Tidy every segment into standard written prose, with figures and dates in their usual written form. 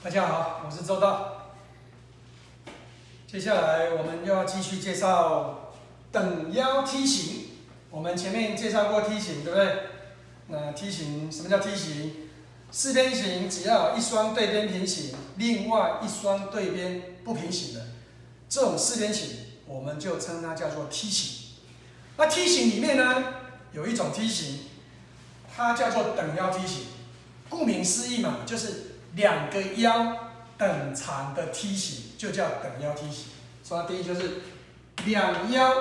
大家好，我是周道。接下来我们要继续介绍等腰梯形。我们前面介绍过梯形，对不对？那梯形什么叫梯形？四边形只要有一双对边平行，另外一双对边不平行的，这种四边形我们就称它叫做梯形。那梯形里面呢，有一种梯形，它叫做等腰梯形。顾名思义嘛，就是两个腰等长的梯形，就叫等腰梯形。所以第一就是两腰，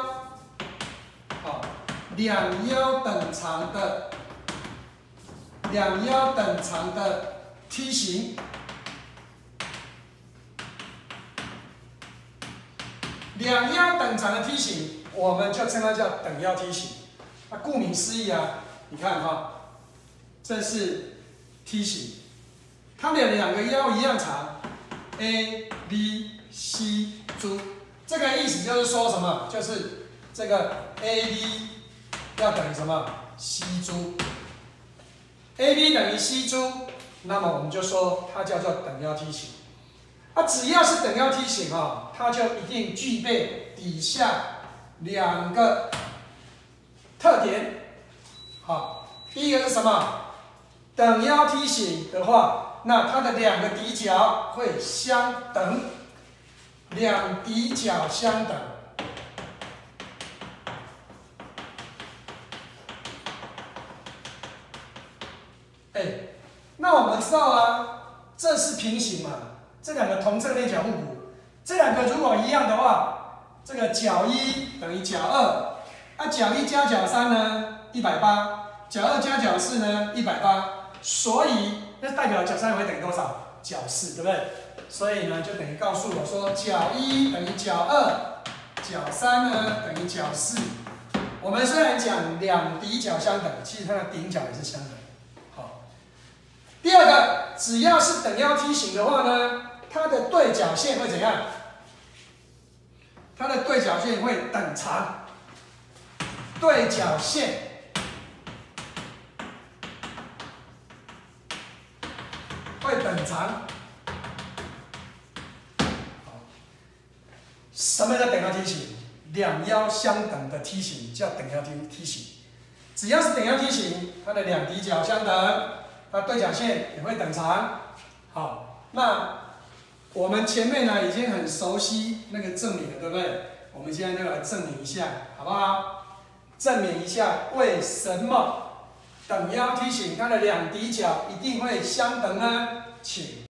两腰等长的梯形。两腰等长的梯形，我们就称它叫等腰梯形。那顾名思义啊，你看哈，这是梯形，它的两个腰一样长 ，A、B、C、D， 这个意思就是说什么？就是这个 AB 要等于什么 ？C'，AB 等于 C'， 那么我们就说它叫做等腰梯形。只要是等腰梯形啊，它就一定具备底下两个特点。好，第一个是什么？等腰梯形的话，那它的两个底角会相等，两底角相等。那我们知道啊，这是平行嘛，这两个同侧内角互补，这两个如果一样的话，这个角1等于角2，角1加角3呢180，角2加角4呢180，所以那代表角3会等于多少？角4，对不对？所以呢，就等于告诉我说，角1等于角2，角3呢等于角4。我们虽然讲两底角相等，其实它的顶角也是相等。好，第二个，只要是等腰梯形的话呢，它的对角线会怎样？它的对角线会等长，对角线会等长。什么叫等腰梯形？两腰相等的梯形叫等腰梯形。只要是等腰梯形，它的两底角相等，它对角线也会等长。好，那我们前面呢已经很熟悉那个证明了，对不对？我们现在就来证明一下，好不好？证明一下为什么等腰梯形它的两底角一定会相等呢？请